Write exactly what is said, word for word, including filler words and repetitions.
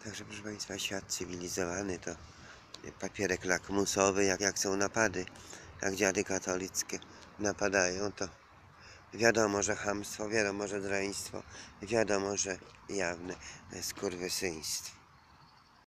Także proszę Państwa, świat cywilizowany to papierek lakmusowy, jak, jak są napady, jak dziady katolickie napadają, to wiadomo, że chamstwo, wiadomo, że draństwo, wiadomo, że jawne skurwysyństwo.